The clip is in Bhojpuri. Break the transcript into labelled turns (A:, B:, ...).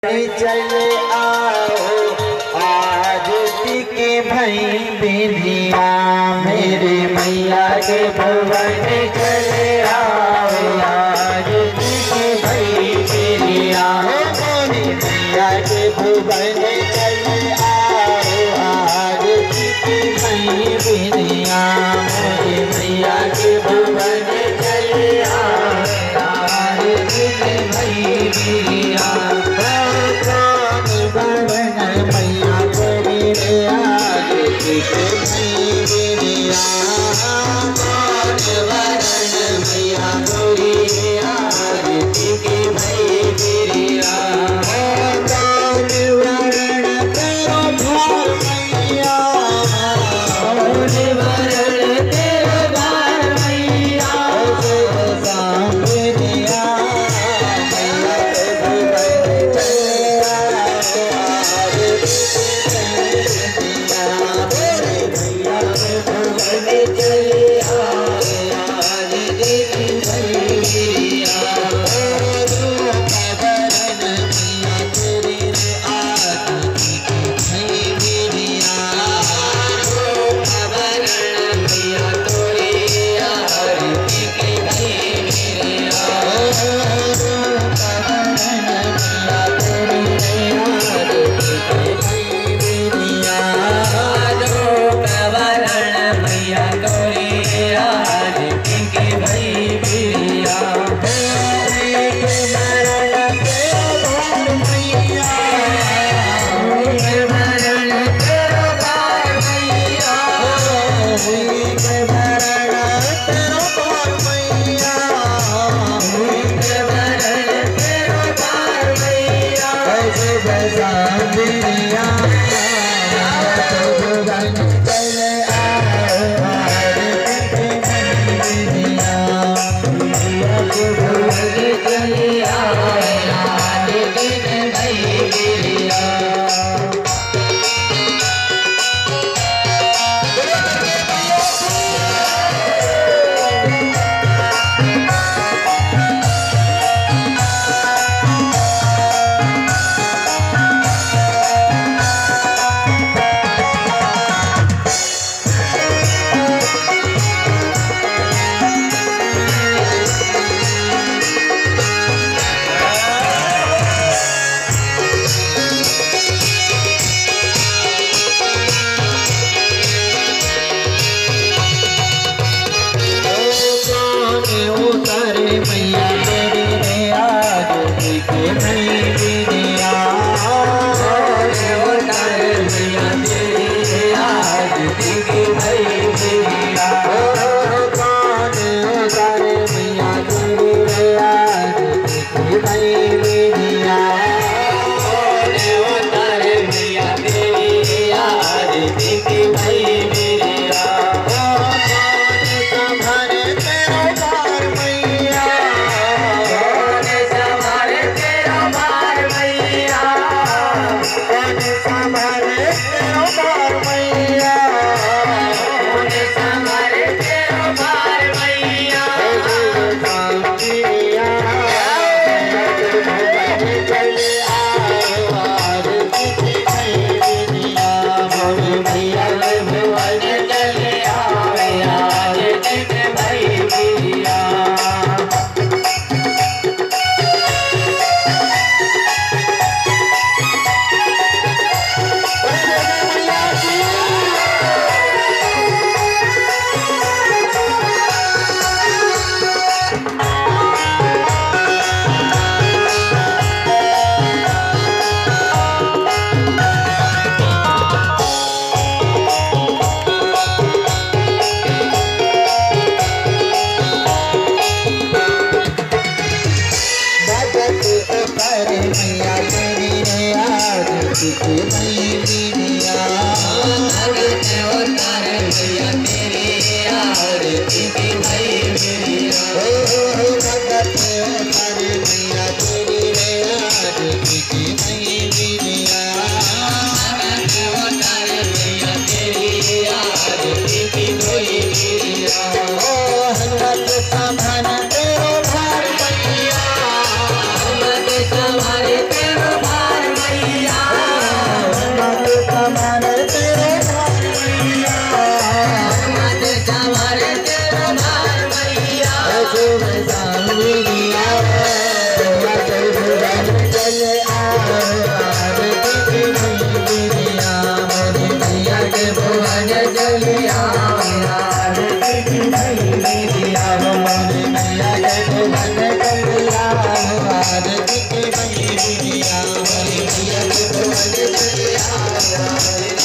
A: चले आओ आज के भई बिधिया मेरे मैया के भवन चले आओ आज के भई बिधिया मेरे मैया के भवन चले आओ आज के भई बिधिया मेरे मैया के भवन चले आओ आज के भई बिधिया मैया तेरी रे आज के भई बिधिया वरण मैया तेरी रे आज के भई बिधिया वरण तेरो भार मैया वरण तेरो भार मैया सांबिया
B: तेरो भार
A: आरती की भई बिटिया हमारे मैया के मन कल्याण आरती की भई बिटिया हमारे मैया के मन कल्याण